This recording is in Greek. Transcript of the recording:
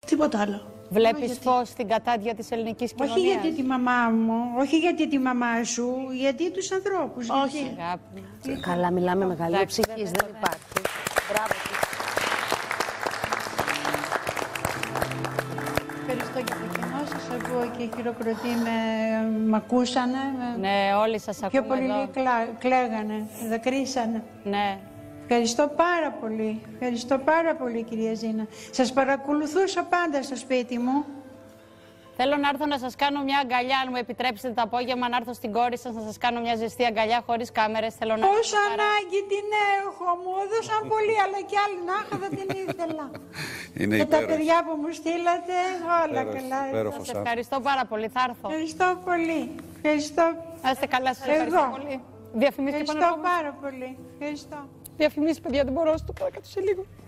Τίποτα άλλο. Βλέπεις φως στην κατάντια της ελληνικής κοινωνίας? Όχι γιατί τη μαμά μου, όχι γιατί τη μαμά σου, γιατί τους ανθρώπους. Όχι. Γιατί... Καλά, μιλάμε μεγαλύτερη ψυχής, δεν υπάρχει. Μπράβο. Ευχαριστώ για το κοινό σας, ακούω και χειροκροτεί μ' ακούσανε. Ναι, όλοι σας ακούμε. Πιο πολύ κλαίγανε, δακρύσανε. Ναι. Ευχαριστώ πάρα πολύ. Ευχαριστώ πάρα πολύ, κυρία Ζήνα. Σας παρακολουθούσα πάντα στο σπίτι μου. Θέλω να έρθω να σας κάνω μια αγκαλιά, αν μου επιτρέψετε το απόγευμα, να έρθω στην κόρη σας να σας κάνω μια ζεστή αγκαλιά χωρίς κάμερες. Θέλω να... Πόσο ανάγκη την έχω, μου έδωσαν πολύ, αλλά κι άλλοι να είχα δεν την ήθελα. Και τα παιδιά που μου στείλατε, όλα καλά. Σας ευχαριστώ πάρα πολύ, θα έρθω. Ευχαριστώ πολύ. Ευχαριστώ. Να είστε καλά, σας ευχαριστώ πολύ. Διαφημίσεις Ευχαριστώ πάρα πολύ. Ευχαριστώ. Διαφημίσεις, παιδιά, δεν μπορώ να στο παρακάτω σε λίγο.